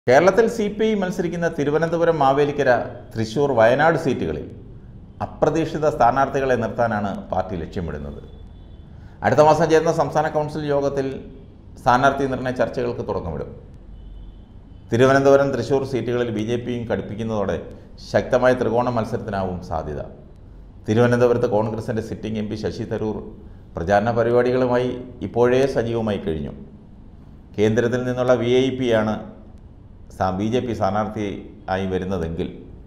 കേരളത്തിൽ CPI മത്സരിക്കുന്ന തിരുവനന്തപുരം, മാവേലിക്കര, തൃശൂർ, വയനാട് സീറ്റുകളിൽ അപ്രതീക്ഷിത സ്ഥാനാർത്ഥികളെ നിർത്താനാണ് പാർട്ടി ലക്ഷ്യമിടുന്നത്. അടുത്ത മാസം ചേരുന്ന സംസ്ഥാന കൗൺസിൽ യോഗത്തിൽ സ്ഥാനാർത്ഥി നിർണയ ചർച്ചകൾക്ക് തുടക്കമിടും. തിരുവനന്തപുരം, തൃശൂർ സീറ്റുകളിൽ BJPയും കടുപ്പിക്കുന്നതോടെ ശക്തമായ ത്രികോണ മത്സരത്തിനാവും സാധ്യത. തിരുവനന്തപുരത്ത് കോൺഗ്രസിൻ്റെ സിറ്റിംഗ് MP ശശി തരൂർ പ്രചാരണ പരിപാടികളുമായി ഇപ്പോഴേ സജീവമായി കഴിഞ്ഞു. കേന്ദ്രത്തിൽ നിന്നുള്ള VIP-യാണ് BJP സ്ഥാനാർത്ഥിയായി വരുന്നതെങ്കിൽ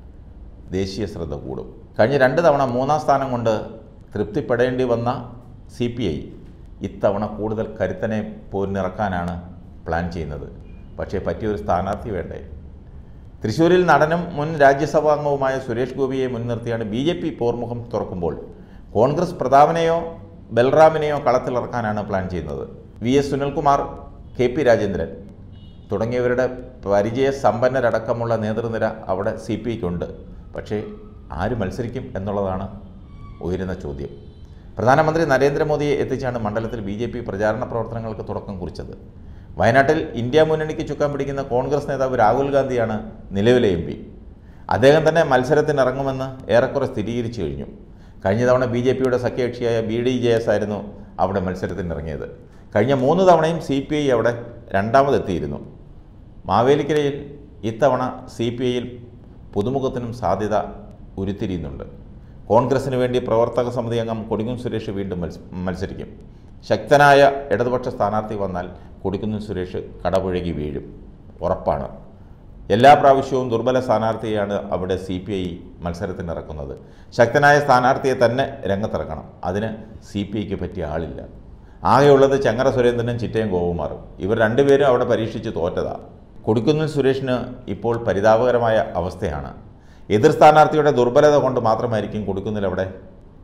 ദേശീയ ശ്രദ്ധ കൂടും. കഴിഞ്ഞ 2 തവണ 3-ാം സ്ഥാനം കൊണ്ട് തൃപ്തിപ്പെടേണ്ടി വന്ന CPI ഇത്തവണ കൂടുതൽ കരുത്തനെ പോരിനിറക്കാനാണ് പ്ലാൻ ചെയ്യുന്നത്. പക്ഷേ പറ്റിയൊരു സ്ഥാനാർത്ഥി വേണ്ടേ? തൃശ്ശൂരിൽ നടനും മുൻ രാജ്യസഭാംഗവുമായ സുരേഷ് ഗോപിയെ മുൻനിർത്തിയാണ് BJP പോർമുഖം തുറക്കുമ്പോൾ കോൺഗ്രസ് പ്രതാപനെയോ ബൽറാമിനെയോ കളത്തിലിറക്കാനാണ് പ്ലാൻ ചെയ്യുന്നത്. VS സുനിൽകുമാർ, KP രാജേന്ദ്രൻ തുടങ്ങിയവരുടെ പരിചയസമ്പന്നരടക്കമുള്ള നേതൃനിര അവിടെ CPIക്കുണ്ട്. പക്ഷേ ആര് മത്സരിക്കും എന്നുള്ളതാണ് ഉയരുന്ന ചോദ്യം. പ്രധാനമന്ത്രി നരേന്ദ്രമോദിയെ എത്തിച്ചാണ് മണ്ഡലത്തിൽ BJP പ്രചാരണ പ്രവർത്തനങ്ങൾക്ക് തുടക്കം കുറിച്ചത്. വയനാട്ടിൽ ഇന്ത്യ മുന്നണിക്ക് ചുക്കാൻ പിടിക്കുന്ന കോൺഗ്രസ് നേതാവ് രാഹുൽ ഗാന്ധിയാണ് നിലവിലെ MP. അദ്ദേഹം തന്നെ മത്സരത്തിനിറങ്ങുമെന്ന് ഏറെക്കുറെ സ്ഥിരീകരിച്ചു കഴിഞ്ഞു. കഴിഞ്ഞ തവണ BJPയുടെ സഖ്യകക്ഷിയായ BDJS ആയിരുന്നു അവിടെ മത്സരത്തിനിറങ്ങിയത്. കഴിഞ്ഞ 3 തവണയും CPI അവിടെ രണ്ടാമതെത്തിയിരുന്നു. മാവേലിക്കരയിൽ ഇത്തവണ CPIയിൽ പുതുമുഖത്തിനും സാധ്യത ഉരുത്തിരിയുന്നുണ്ട്. കോൺഗ്രസിന് വേണ്ടി പ്രവർത്തക സമിതി അംഗം കൊടിക്കുന്നിൽ സുരേഷ് വീണ്ടും മത്സരിക്കും. ശക്തനായ ഇടതുപക്ഷ സ്ഥാനാർത്ഥി വന്നാൽ കൊടിക്കുന്നിൽ സുരേഷ് കടപുഴകി വീഴും, ഉറപ്പാണ്. എല്ലാ പ്രാവശ്യവും ദുർബല സ്ഥാനാർത്ഥിയെയാണ് അവിടെ CPI മത്സരത്തിനിറക്കുന്നത്. ശക്തനായ സ്ഥാനാർത്ഥിയെ തന്നെ രംഗത്തിറക്കണം. അതിന് CPIക്ക് പറ്റിയ ആളില്ല. ആകെയുള്ളത് ചങ്ങര സുരേന്ദ്രനും ചിറ്റയം ഗോപകുമാറും. ഇവർ രണ്ടുപേരും അവിടെ പരീക്ഷിച്ച് തോറ്റതാണ്. കൊടിക്കുന്നിൽ സുരേഷിന് ഇപ്പോൾ പരിതാപകരമായ അവസ്ഥയാണ്. എതിർ സ്ഥാനാർത്ഥിയുടെ ദുർബലത കൊണ്ട് മാത്രമായിരിക്കും കൊടിക്കുന്നിൽ അവിടെ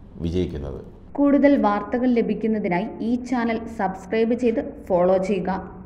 വിജയിക്കുന്നത്. കൂടുതൽ വാർത്തകൾ ലഭിക്കുന്നതിനായി ഈ ചാനൽ സബ്സ്ക്രൈബ് ചെയ്ത് ഫോളോ ചെയ്യുക.